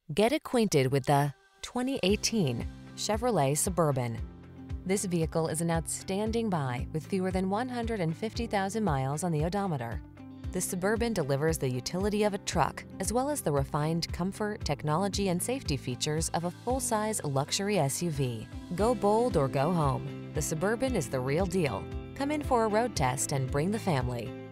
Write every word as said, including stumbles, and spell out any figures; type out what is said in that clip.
Get acquainted with the twenty eighteen Chevrolet Suburban. This vehicle is an outstanding buy with fewer than one hundred fifty thousand miles on the odometer. The Suburban delivers the utility of a truck, as well as the refined comfort, technology, and safety features of a full-size luxury S U V. Go bold or go home. The Suburban is the real deal. Come in for a road test and bring the family.